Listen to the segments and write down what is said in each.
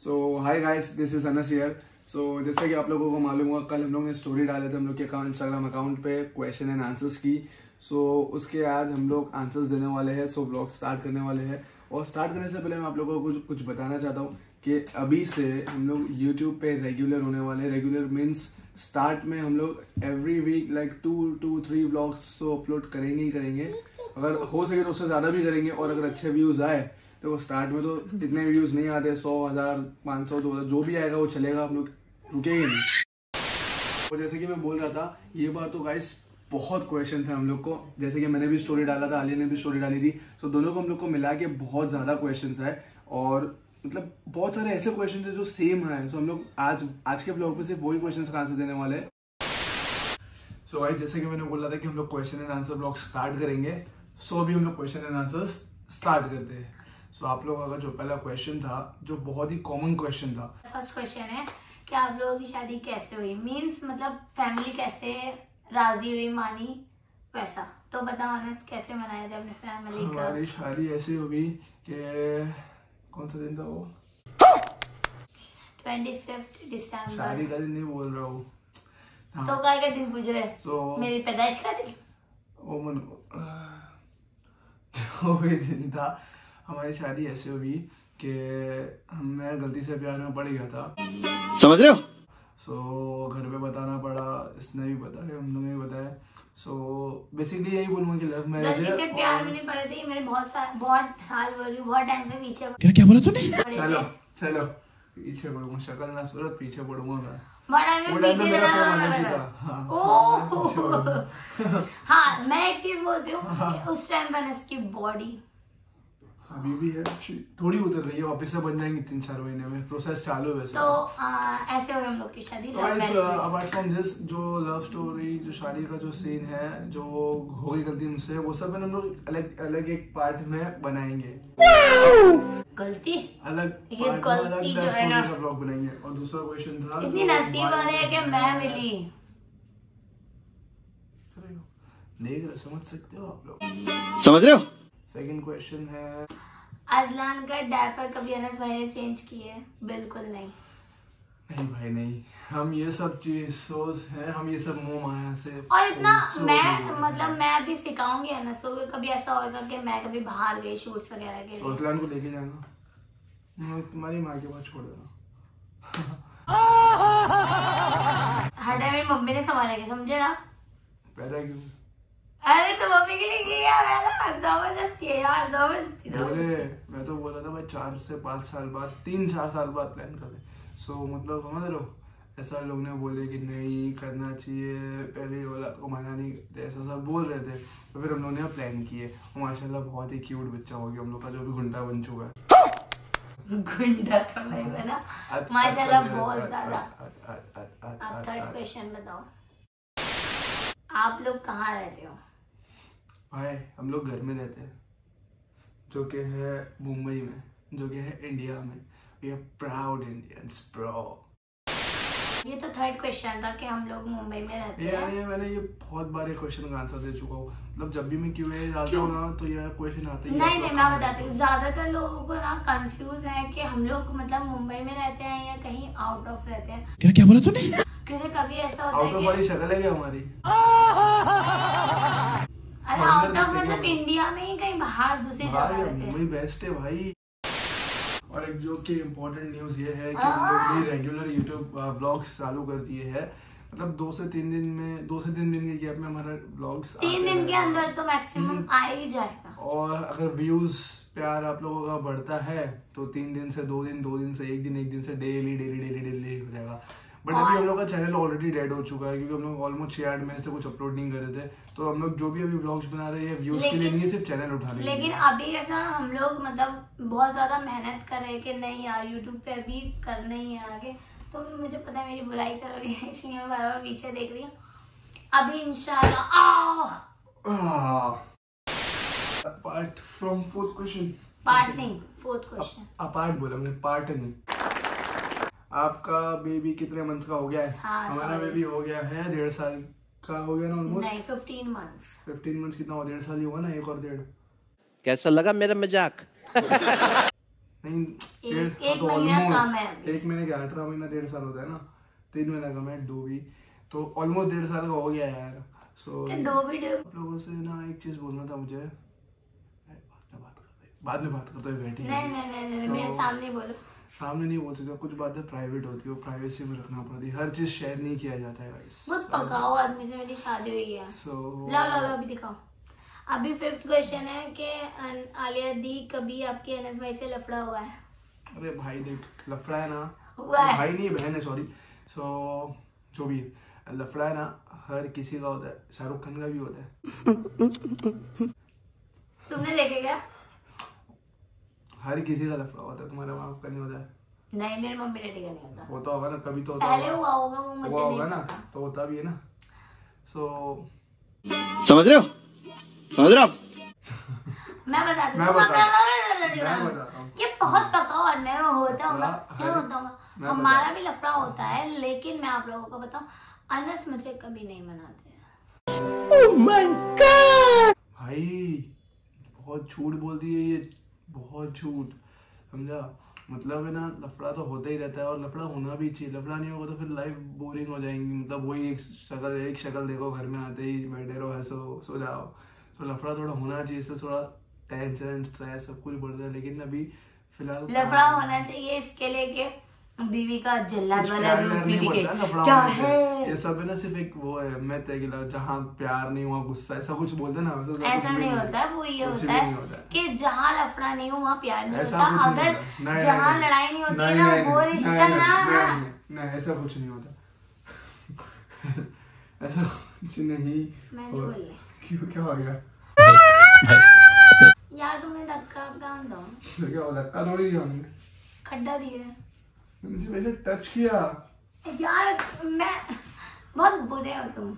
So hi guys, this is Anas here. So जैसे कि आप लोगों को मालूम होगा, कल हम लोग ने स्टोरी डाले थे हम लोग के इंस्टाग्राम अकाउंट पे क्वेश्चन एंड आंसर्स की। सो उसके आज हम लोग आंसर्स देने वाले हैं। सो ब्लॉग स्टार्ट करने वाले हैं, और स्टार्ट करने से पहले मैं आप लोगों को कुछ बताना चाहता हूँ कि अभी से हम लोग यूट्यूब पे रेगुलर होने वाले हैं। रेगुलर मीन्स स्टार्ट में हम लोग एवरी वीक लाइक 2-3 ब्लॉग्स तो अपलोड करेंगे ही करेंगे। अगर हो सके तो उससे ज़्यादा भी करेंगे, और अगर अच्छे व्यूज़ आए तो स्टार्ट में तो इतने व्यूज नहीं आते, 100,000 500 2,000 जो भी आएगा वो चलेगा, हम लोग रुकेंगे नहीं। तो जैसे कि मैं बोल रहा था, ये बार तो गाइस बहुत क्वेश्चन थे हम लोग को। जैसे कि मैंने भी स्टोरी डाला था, आलिया ने भी स्टोरी डाली थी, तो दोनों को हम लोग को मिला के बहुत ज़्यादा क्वेश्चन है, और मतलब बहुत सारे ऐसे क्वेश्चन है जो सेम है। तो हम लोग आज के ब्लॉग में सिर्फ वही क्वेश्चन का आंसर देने वाले हैं। सो गाइस, जैसे कि मैंने बोला था कि हम लोग question and answer blog start करेंगे, सो अभी हम लोग क्वेश्चन एंड आंसर्स स्टार्ट करते हैं। सो आप लोगों का जो पहला क्वेश्चन था, जो बहुत ही कॉमन क्वेश्चन था, फर्स्ट क्वेश्चन है कि आप लोगों की शादी कैसे हुई, मीन्स मतलब फैमिली कैसे राजी हुई, मानी, वैसा। तो बताओ अनस, कैसे मनाए थे अपने फैमिली का? हमारी शादी ऐसी हुई कि कौन सा दिन था वो? 25 दिसंबर। शादी का दिन नहीं बोल रहा हूँ। हाँ। तो क्या दिन पूछ रहे? मेरी पैदाइश का दिन। ओ मन जो भी दिन था, हमारी शादी ऐसे हुई कि मैं गलती से प्यार में पड़ गया था, समझ रहे हो? सो घर पे बताना पड़ा, इसने भी बताया, हम लोगों ने भी बताया। सो बेसिकली यही बोलूंगा कि लव मैरिज है। गलती से प्यार में नहीं पड़े थे, मेरे बहुत साल बहुत टाइम से पीछे। क्या बोला तूने? चलो पीछे पड़ूंगा, शक्ल ना सूरत, पीछे पड़ूंगा मैं। हाँ, मैं एक चीज बोलती हूँ कि उस टाइम पर इसकी बॉडी अभी भी है, थोड़ी उतर रही है, वापस से बन जाएंगी 3-4 महीने में, प्रोसेस चालू है वैसे। तो ऐसे हुई हम लोग की शादी। अपार्ट फ्रॉम दिस, जो लव स्टोरी, जो शादी का जो सीन है, जो हो गई गलती मुझसे, वो सब हम लोग अलग अलग एक पार्ट में बनाएंगे। गलती अलग, ये गलती जो है ना, ब्लॉग बनाएंगे। और दूसरा क्वेश्चन था, इतनी नसीब वाले है कि मैं मिली। देख रहे, समझ सकते हो आप लोग, समझ रहे हो? सेकंड क्वेश्चन है, अजलान का डायपर कभी अनस भाई ने चेंज किए? बिल्कुल नहीं। नहीं भाई नहीं, हम ये सब चीजों है, हम ये सब मुंह माया से। और इतना मैं अभी सिखाऊंगी अनस को, कभी ऐसा होगा कि मैं कभी बाहर गई शूट्स वगैरह के लिए, तो अजलान को लेके जाना, मैं तुम्हारी माँ के पास छोड़ देना। हर टाइम मेरी मम्मी ने संभालेगी, समझे ना? पैदा क्यों? अरे तो मम्मी के लिए किया मैंने, जबरदस्ती है यार, जबरदस्ती। बोले, मैं तो बोला था भाई 4 से 5 साल बाद, 3-4 साल बाद प्लान कर ले। सो मतलब समझ रहे हो, ऐसा लोग ने बोले कि नहीं करना चाहिए, पहले वाला को मना नहीं करते, ऐसा सब बोल रहे थे। तो फिर हम लोगों ने प्लान किए, और माशाल्लाह बहुत ही क्यूट बच्चा हो गया हम लोग का, जो भी गुंडा बन चुका है। गुंडा तो नहीं बना माशाल्लाह, बहुत ज्यादा। आप थर्ड क्वेश्चन बताओ, आप लोग कहाँ रहते हो? भाई हम लोग घर में रहते हैं, जो कि है मुंबई में, जो कि है इंडिया में। We are proud Indians bro. ये तो थर्ड क्वेश्चन था कि हम लोग मुंबई में रहते हैं। ये मैंने ये बहुत बार ये क्वेश्चन का आंसर दे चुका हूँ। मतलब जब भी मैं Q&A डालता हूँ ना, तो ये क्वेश्चन आते हैं। नहीं मैं बताती हूँ, ज्यादातर लोगों को ना कंफ्यूज है कि हम लोग मतलब मुंबई में रहते हैं या कहीं आउट ऑफ रहते हैं। क्या बोला तूने? क्योंकि कभी ऐसा होता है आउट ऑफ वाली शक्ल है क्या हमारी? अरे आउट ऑफ मतलब इंडिया में ही कहीं बाहर दूसरी जगह। मुंबई बेस्ट है भाई। और एक जो कि इम्पोर्टेंट न्यूज़ ये है कि हम लोग भी रेगुलर यूट्यूब ब्लॉग्स चालू कर दिए हैं। मतलब 2 से 3 दिन के गैप में हमारा ब्लॉग्स 3 दिन के अंदर तो मैक्सिमम आ ही जाएगा। और अगर व्यूज प्यार आप लोगों का बढ़ता है तो 3 दिन से 2 दिन, 2 दिन से 1 दिन से डेली हो जाएगा। बट अभी हम लोग का चैनल ऑलरेडी डेड हो चुका है, क्योंकि हम लोग ऑलमोस्ट 6-8 महीने से कुछ अपलोड नहीं कर रहे थे। तो हम लोग जो भी अभी ब्लॉग्स बना रहे हैं व्यूज के लिए नहीं, सिर्फ चैनल उठाने के लिए। लेकिन अभी ऐसा हम लोग मतलब बहुत ज्यादा मेहनत कर रहे हैं कि नहीं यार यूट्यूब पे अभी करना ही है आगे। तो मुझे पता है मेरी बुराई करोगे, इसलिए मैं बार बार पीछे देख रही हूँ। अभी इंशाल्लाह apart from fourth question, part नहीं, फोर्थ क्वेश्चन। अपार्ट बोला मैंने, पार्ट नहीं। आपका बेबी कितने मंथ्स का हो गया है? हाँ, हमारा बेबी हो गया है 1.5 साल का हो गया ना ऑलमोस्ट। नहीं 15 मंथ्स। 15 मंथ्स कितना हो, 1.5 साल ही होगा ना, 1 और 1.5। कैसा लगा मेरा मजाक? नहीं, एक महीना कम है अभी। 1 महीने के 18 महीना 1.5 साल होता है ना, 3 महीना कम है, 2 भी, तो ऑलमोस्ट 1.5 साल का हो गया यार। सो आप लोगों से ना एक चीज बोलना था मुझे, बाद में बात करते हैं बैठे। नहीं, मेरे सामने बोलो। सामने नहीं बोल सकते, कुछ बातें प्राइवेट होती है, वो प्राइवेसी में रखना पड़ती है, हर चीज शेयर नहीं किया जाता है गाइस। बहुत पकाओ आदमी से मेरी शादी हुई है। ला अभी दिखाओ। अभी 5th क्वेश्चन है कि आलिया दी कभी आपकी अनस भाई से लफड़ा हुआ है? अरे भाई देख, लफड़ा है ना, हुआ है। भाई नहीं बहन है, सॉरी। सो जो भी लफड़ा है ना, हर किसी का होता है, शाहरुख खान का भी होता है। तुमने देखे क्या? हर किसी का लफड़ा होता है, तुम्हारे माँ बाप का नहीं होता है? नहीं, मेरे मम्मी डैडी का नहीं होता। होता होगा ना, कभी तो होता पहले हुआ होगा, वो मुझे नहीं होगा ना, पता। तो होता भी है ना। सो समझ रहे हो आप? मैं बताती हूँ, ये बहुत पकाओ आदमी है, होता होगा, क्या होता होगा, हमारा भी लफड़ा होता है, लेकिन मैं आप लोगों को बताऊं, अनस मुझे कभी नहीं मनाते हैं। Oh my God! भाई बहुत झूठ बोलती है ये, बहुत झूठ, समझा? मतलब है ना, लफड़ा तो होता ही रहता है, और लफड़ा होना भी चाहिए। लफड़ा नहीं होगा तो फिर लाइफ बोरिंग हो जाएंगी, मतलब वही एक शक्ल देखो, घर में आते ही बैठे रहो, हंसो, सो जाओ। तो लफड़ा थोड़ा होना चाहिए, इससे थोड़ा टेंशन, स्ट्रेस सब कुछ बढ़ता है, लेकिन अभी फिलहाल लफड़ा होना चाहिए इसके लिए कि बीवी का जल्लाद वाला रूप भी दिखे। क्या है ये सब है ना, सिर्फ एक वो है मैथ है कि जहाँ प्यार नहीं हुआ गुस्सा, ऐसा कुछ बोलते हैं ना, ऐसा नहीं होता है। वो ये होता है कि जहाँ लफड़ा नहीं हो वहाँ प्यार नहीं होता। अगर जहाँ लड़ाई नहीं होती है ना, वो रिश्ता ना, ऐसा कुछ नहीं होता। ऐसा कुछ नहीं। क्यों, क्या हो गया यार? तुमने धक्का काम दो, क्या धक्का थोड़ी दिया हमने, खड्डा दिए, मुझे वैसे टच किया यार। मैं बहुत बुरे हो तुम।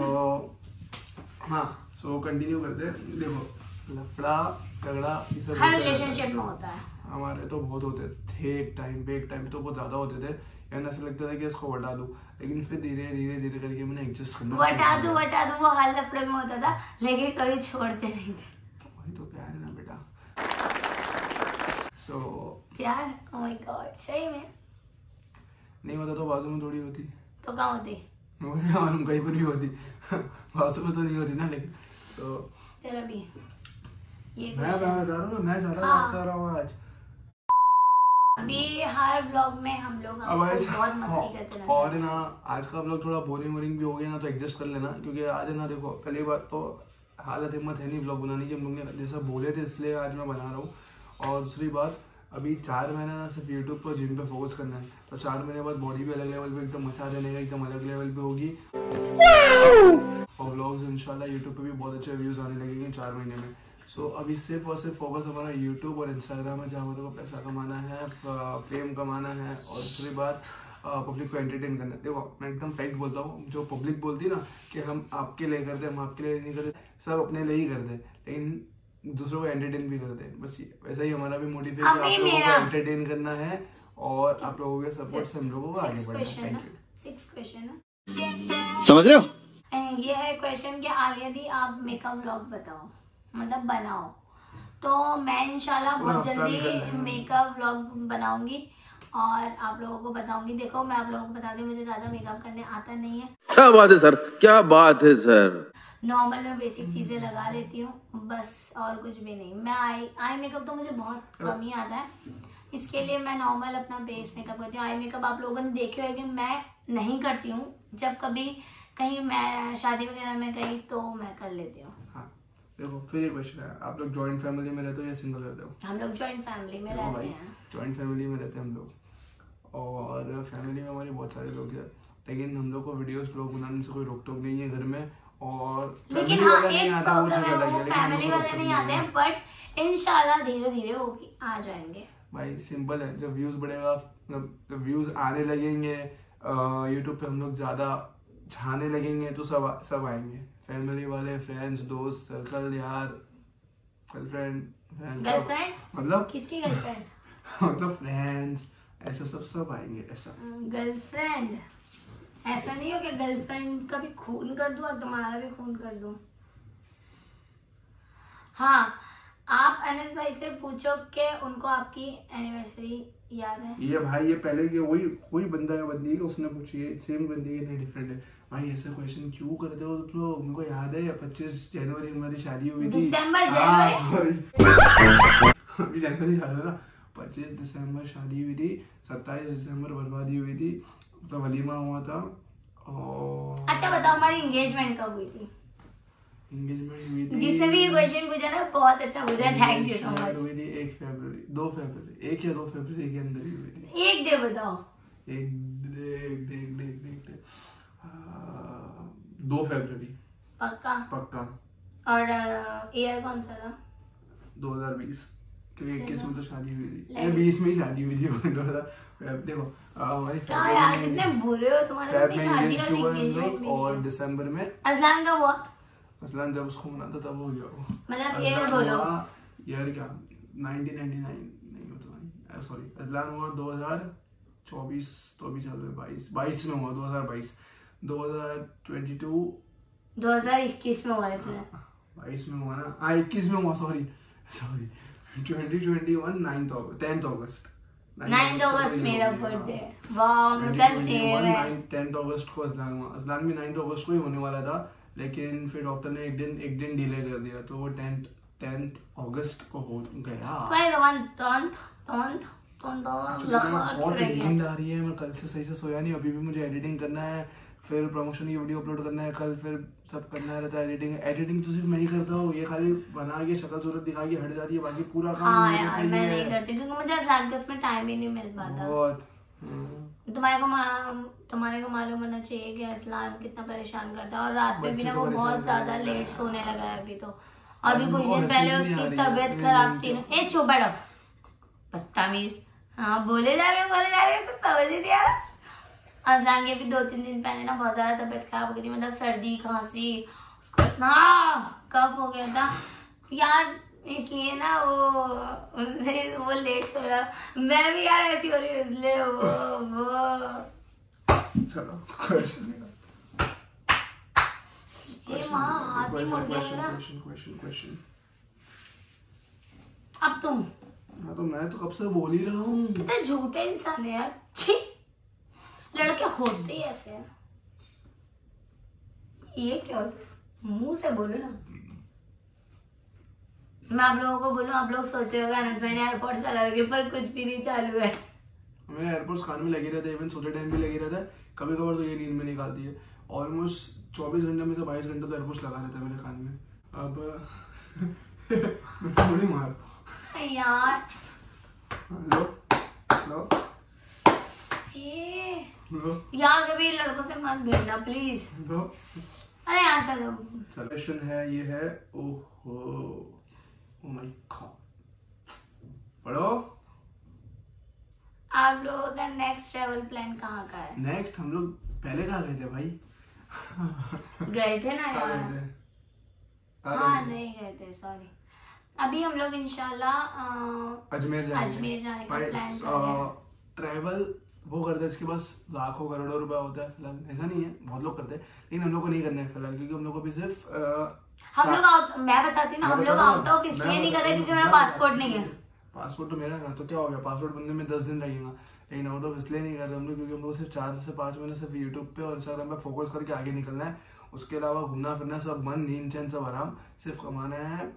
सो कंटिन्यू करते हैं। देखो, लफड़ा झगड़ा ये सब हर रिलेशनशिप में होता है, हमारे तो बहुत होते थे, एक टाइम पे तो बहुत ज्यादा होते थे यार, ऐसा लगता था कि इसको हटा दूं, लेकिन फिर धीरे धीरे करके मैंने एडजस्ट करना हटा दूं वो हर लफड़े में होता था, लेकिन कभी छोड़ते नहीं थे। वही तो प्यार है ना बेटा। प्यार, ओह माय गॉड, सही में नहीं होता तो बाजू में थोड़ी होती, तो कहाँ होती? मालूम, कहीं पर भी होती। बाजू में तो नहीं होती ना, लेकिन चलो अभी ये मैं बता रहा हूँ ना, मैं ज्यादा बात कर रहा हूँ आज। अभी हर व्लॉग में हम लोग बहुत मस्ती करते हैं, और ना आज का व्लॉग थोड़ा बोरिंग भी हो गया ना, तो एडजस्ट कर लेना, क्योंकि आज है ना, देखो पहली बात तो हालत हिम्मत है नहीं व्लॉग बनाने की, हम लोग ने जैसा बोले थे इसलिए आज मैं बना रहा हूँ। और दूसरी बात, अभी 4 महीना ना सिर्फ यूट्यूब पर जिम पे फोकस करना है, तो 4 महीने बाद बॉडी भी अलग लेवल पे एकदम मचा देने का, एकदम अलग लेवल पे होगी, और व्लॉग्स इंशाल्लाह यूट्यूब पे भी बहुत अच्छे व्यूज आने लगेंगे 4 महीने में। सो अभी सिर्फ और सिर्फ फोकस हमारा यूट्यूब और इंस्टाग्राम है, जहाँ मेरे को पैसा कमाना है, फेम कमाना है, और दूसरी बात पब्लिक को एंटरटेन करना है। देखो मैं एकदम फैक्ट बोलता हूँ, जो पब्लिक बोलती है ना कि हम आपके लिए करते, हम आपके लिए नहीं करते, सब अपने लिए ही करते, लेकिन दूसरों को एंटरटेन भी करते हैं। बस वैसा ही हमारा भी मोटिव है कि आप लोगों को एंटरटेन करना है, और आप लोगों के सपोर्ट से हम लोगों को आगे बढ़ना है। Thank you. 6th क्वेश्चन समझ रहे हो? ये है क्वेश्चन कि आलिया दी आप मेकअप व्लॉग बताओ, मतलब बनाओ, तो मैं इंशाल्लाह बहुत जल्दी मेकअप व्लॉग बनाऊंगी और आप लोगों को बताऊंगी। देखो मैं आप लोगों को बता दूं, मुझे ज्यादा मेकअप करने आता नहीं है। क्या बात है सर, क्या बात है सर। नॉर्मल मैं बेसिक चीजें लगा लेती हूँ बस, और कुछ भी नहीं। मैं आई मेकअप तो मुझे बहुत कम ही आता है, इसके लिए मैं नॉर्मल अपना बेस मेकअप करती हूँ। आई मेकअप आप लोगों ने देखे होंगे, मैं नहीं करती हूँ, जब कभी कहीं मैं शादी वगैरह में गई तो मैं कर लेती हूँ। हाँ देखो, फिर ये क्वेश्चन है, आप लोग जॉइंट फैमिली में रहते हो या सिंगल रहते हो? हम लोग जॉइंट फैमिली में रहते हैं। जॉइंट फैमिली में रहते हैं हम लोग, और फैमिली में हमारे बहुत सारे लोग हैं, लेकिन हम लोग को वीडियोस ब्लॉग बनाने से कोई रोक टोक नहीं है घर में। और लेकिन हाँ एक प्रॉब्लम है, वो फैमिली वाले नहीं आते हैं, बट इंशाल्लाह धीरे धीरे वो आ जाएंगे। भाई सिंपल है, जब व्यूज बढ़ेगा, जब व्यूज आने लगेंगे यूट्यूब पे, हम लोग ज्यादा छाने लगेंगे, तो सब आएंगे, फैमिली वाले, फ्रेंड्स, दोस्त सर्कल, यार, गर्लफ्रेंड, मतलब किसकी गर्लफ्रेंड? मतलब फ्रेंड्स, ऐसा सब आएंगे। ऐसा गर्लफ्रेंड ऐसा नहीं हो कि गर्लफ्रेंड का भी खून कर दूं और तुम्हारा भी खून कर दूं। हाँ आप अनस भाई से पूछो कि उनको आपकी एनिवर्सरी याद है। ये भाई ये पहले के वही बंदा है बंदी है उसने पूछी है, सेम बंदी है नहीं डिफरेंट है। भाई ऐसा क्वेश्चन क्यों करते हो तुम लोग? उनको याद है 25 जनवरी हमारी शादी हुई थी। दिसंबर सॉरी अभी जनवरी शादी था, 25 दिसंबर शादी हुई थी, 27 दिसंबर बर्बादी हुई थी, तो वलीमा हुआ था। और अच्छा बताओ हमारी एंगेजमेंट कब हुई थी? एंगेजमेंट हुई थी, जिससे भी ये क्वेश्चन पूछा ना बहुत अच्छा पूछा, थैंक यू सो मच। हुई थी 1 फरवरी 2 फरवरी 1 या 2 फरवरी के अंदर ही हुई थी। एक डे बताओ। एक देख 2 फरवरी पक्का। और ईयर कौन सा था? 2020, क्योंकि 21 में तो शादी हुई थी, या 20 में ही शादी हुई थी। देखो हमारी क्या यार कितने बुरे हो तुम्हारे, फेब में शादी engaged और हुआ हम एंगेजमेंट लोग, में। और दिसंबर में अजलान का हुआ असलान जब उसको मना था तब हो गया वो। मतलब ईयर बोलो। ईयर क्या 1999 नहीं होता भाई, सॉरी अजलान हुआ 2024, तो अभी चालू है 22 में हुआ 2022, 2022 2021 में हुआ इसने। 22 में हुआ ना, हाँ 21 में हुआ, सॉरी 2021 10th अगस्त 9 अगस्त मेरा बर्थडे है। वाह उनका सेम है। 10 अगस्त को अजलान हुआ, अजलान भी 9 अगस्त को ही होने वाला था, लेकिन फिर डॉक्टर ने एक दिन डिले कर दिया, तो वो 10 अगस्त को हो गया। बहुत नींद आ रही है, मैं कल से सही से सोया नहीं, अभी भी मुझे एडिटिंग करना है, फिर प्रमोशन की वीडियो अपलोड करना है कल, फिर सब करना रहता है। एडिटिंग तो सिर्फ मैं ही करता हूँ, ये खाली बना के शक्ल सूरत दिखा के हट जाती है, बाकी पूरा काम हाँ मेरे यार पे ही मैं है। नहीं करती क्योंकि मुझे अजलान के उसमें टाइम ही नहीं मिल पाता। बहुत तुम्हारे को मालूम होना चाहिए कि अजलान कितना परेशान करता है, और रात में भी ना वो बहुत ज्यादा लेट सोने लगा है अभी तो। अभी कुछ दिन पहले उसकी तबीयत खराब थी ना। ए चुप बैठो बदतमीज। हाँ बोले जा रहे कुछ समझ ही नहीं आ रहा। अजलान के भी 2-3 दिन पहले ना बहुत ज्यादा तबीयत खराब हो गई थी, मतलब सर्दी खांसी, उसको इतना कफ हो गया था यार, इसलिए ना वो लेट सो रहा। मैं भी यार ऐसी हो रही हूँ इसलिए वो चलो क्वेश्चन ये माँ हाथ ही मुड़ गया मेरा। क्वेश्चन अब तुम हाँ, तो मैं तो कब से बोल ही रहा हूँ। कितने झूठे इंसान है यार, छी लड़के होते ही ऐसे हैं। ये क्या होता है, मुंह से बोलो ना। मैं आप लोगों को बोलूं, आप लोग सोच रहे होगा अनस भाई ने एयरपोर्ट्स लगा रखे, पर कुछ भी नहीं चालू है। मेरे एयरपोर्ट्स कान में लगे रहते हैं, इवन सोते टाइम भी लगे रहता है, कभी कभार तो ये नींद में निकालती है। ऑलमोस्ट 24 घंटे में से 22 घंटे तो एयरपोर्ट्स लगा रहता है मेरे कान में। अब मुझसे थोड़ी मार यार लो यार कभी लड़कों से मत भिड़ना प्लीज। अरे आंसर दो। सॉल्यूशन है, ये है ओहो ओ माय गॉड। पढ़ो। आप लोगों का नेक्स्ट ट्रैवल प्लान कहाँ का है? नेक्स्ट हम लोग पहले कहाँ गए थे भाई? गए थे ना यार। हाँ नहीं गए थे, सॉरी। अभी हम लोग इंशाल्लाह अजमेर जाने का प्लान कर रहे हैं। ट्रैवल वो करते हैं जिसके पास लाखों करोड़ों रुपया होता है, फिलहाल ऐसा नहीं है, बहुत लोग करते हैं, लेकिन हम लोग को नहीं करना है फिलहाल, क्योंकि हम लोग को भी सिर्फ हम लोग मैं बताती हूँ ना, हम लोग आउट ऑफ इसलिए नहीं कर रहे क्योंकि मेरा पासपोर्ट नहीं है। पासपोर्ट तो मेरा है, तो क्या हो गया, पासपोर्ट बनने में 10 दिन लगेगा, लेकिन आउट ऑफ इसलिए नहीं कर रहे हम लोग क्योंकि हम लोग सिर्फ 4 से 5 महीने सिर्फ यूट्यूब पे और इंस्टाग्राम पे फोकस करके आगे निकलना है। उसके अलावा घूमना फिरना सब मन, नींद चैन सब आराम, सिर्फ कमाना है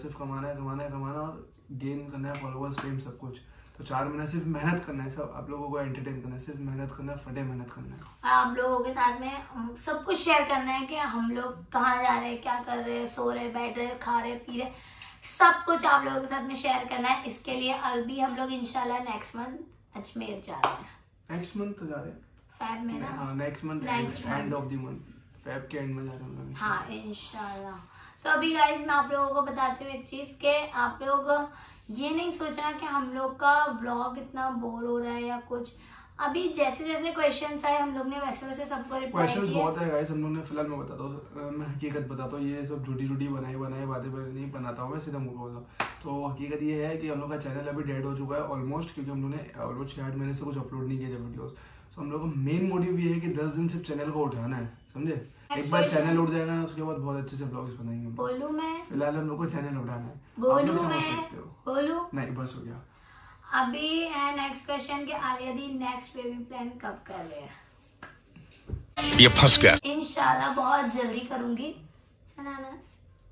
और गेन करना है फॉलोअर्स, फेम, सब कुछ। तो 4 महीने सिर्फ मेहनत करना है, सब आप लोगों को एंटरटेन करना है, सिर्फ मेहनत करना है, फटे मेहनत करना है, और आप लोगों के साथ में सब कुछ शेयर करना है कि हम लोग कहाँ जा रहे हैं, क्या कर रहे हैं, सो रहे, बैठ रहे, खा रहे, पी रहे, सब कुछ आप लोगों के साथ में शेयर करना है। इसके लिए अभी हम लोग इंशाल्लाह नेक्स्ट मंथ अजमेर जा रहे हैं। नेक्स्ट मंथ जा रहे हैं फेब में ना। हाँ next month, end of the month, Feb के एंड में जा रहे हैं हम लोग। हाँ इंशाल्लाह। तो अभी गाइज मैं आप लोगों को बताती हूँ एक चीज के, आप लोग ये नहीं सोचना कि हम लोग का व्लॉग इतना बोर हो रहा है या कुछ। अभी जैसे जैसे क्वेश्चंस आए हम लोग ने वैसे वैसे सबको रिप्लाई क्वेश्चंस किए। बहुत है गाइस, हम लोग ने फिलहाल मैं बताता हूँ, मैं हकीकत बताता हूँ, ये सब झूठी बनाई बातें नहीं बनाता हूँ मैं, सीधा मुंह बोलता हूँ। तो हकीकत ये है कि हम लोग का चैनल अभी डेड हो चुका है ऑलमोस्ट, क्योंकि हम लोग ने ऑलमोस्ट 6-8 महीने से कुछ अपलोड नहीं किया वीडियोस। तो हम लोग का मेन मोटिव ये है कि 10 दिन सिर्फ चैनल को उठाना है, समझे। एक बार चैनल उठ जाएगा ना उसके बाद बहुत अच्छे से ब्लॉग्स बनाएंगे। बोलूं मैं? फिलहाल हम लोग को चैनल उठाना है। बोलूं मैं? बोलूं? नहीं बस हो गया। अभी नेक्स्ट क्वेश्चन के आलिया दी नेक्स्ट बेबी प्लान कब कर रहे हैं? ये फंस गया। इंशाल्लाह बहुत जल्दी करूंगी, है ना अनस?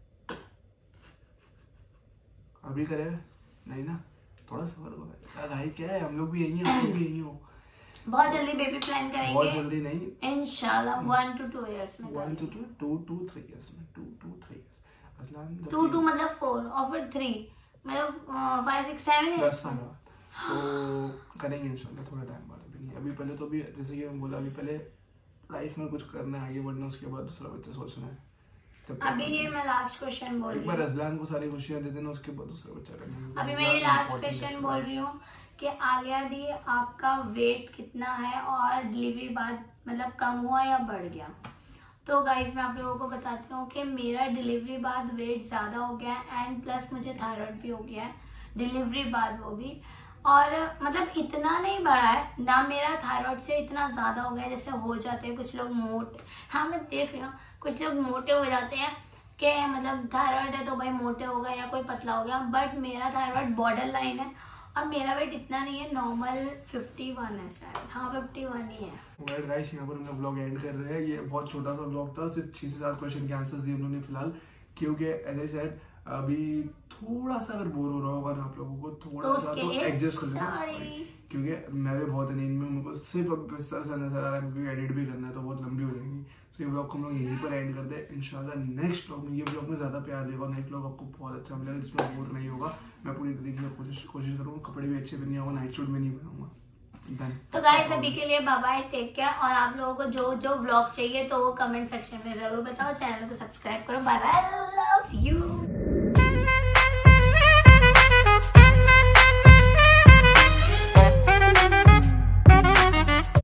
अभी करे नहीं ना, थोड़ा सफर होगा भाई, क्या है हम लोग भी यही हैं, आप लोग भी यही हो। बहुत जल्दी बेबी प्लान करेंगे, बहुत जल्दी नहीं, इंशाल्लाह 1 to 2 years में। 1 to 2 to 3 years में, 2 to 3 years। 2 to मतलब 4 और फिर 3 मतलब 5 6 7 years। 10 साल बाद तो करेंगे इंशाल्लाह, थोड़ा टाइम बाद। अभी नहीं, अभी पहले तो, अभी जैसे कि मैं बोला, अभी पहले लाइफ में कुछ करना है आगे बढ़ना, उसके बाद दूसरा बच्चा सोचना है। अभी ये मैं लास्ट क्वेश्चन बोल रही हूँ, एक बार अजलान को सारी खुशियां दे देना, उसके बाद दूसरा बच्चा करना है। अभी मैं ये लास्ट क्वेश्चन बोल रही हूँ कि आलिया दी आपका वेट कितना है और डिलीवरी बाद मतलब कम हुआ या बढ़ गया? तो गाइज मैं आप लोगों को बताती हूँ कि मेरा डिलीवरी बाद वेट ज़्यादा हो गया है एंड प्लस मुझे थायराइड भी हो गया है डिलीवरी बाद, वो भी। और मतलब इतना नहीं बढ़ा है ना, मेरा थायराइड से इतना ज़्यादा हो गया जैसे हो जाते हैं कुछ लोग मोटे। हाँ मैं देख रही हूँ कुछ लोग मोटे हो जाते हैं कि मतलब थायराइड है तो भाई मोटे हो गए या कोई पतला हो गया, बट मेरा थायराइड बॉर्डर लाइन है और मेरा वेट इतना नहीं है, नॉर्मल 51 है शायद। हाँ 51 ही है। वेल गाइस, यहाँ पर हम लोग ब्लॉग एंड कर रहे हैं। ये बहुत छोटा सा ब्लॉग था, सिर्फ 6 से 7 क्वेश्चन के आंसर्स दिए उन्होंने फिलहाल, क्योंकि एज आई सेड अभी थोड़ा सा अगर बोर हो रहा होगा ना आप लोगों को, थोड़ा सा तो एडजस्ट कर लेना, क्योंकि मैं भी बहुत नींद में, उनको सिर्फ अब इस तरह से नजर आ रहा है क्योंकि एडिट भी करना है तो बहुत लंबी हो जाएंगी। तो ये ब्लॉग को हम लोग यहीं पर एंड करते हैं। इंशाल्लाह नेक्स्ट ब्लॉग में, ये ब्लॉग में ज़्यादा प्यार देगा, नेक्स्ट ब्लॉग आपको बहुत अच्छा मिलेगा जिसमें बोर नहीं होगा। मैं पूरी तरीके से कोशिश करूँगा, कपड़े भी अच्छे पहने होगा, नाइट सूट में नहीं बनाऊंगा। तो गाइस अभी के लिए बाय बाय, टेक केयर। और आप लोगों को जो जो व्लॉग चाहिए तो वो कमेंट सेक्शन में जरूर बताओ, चैनल को सब्सक्राइब करो। Bye bye, love you.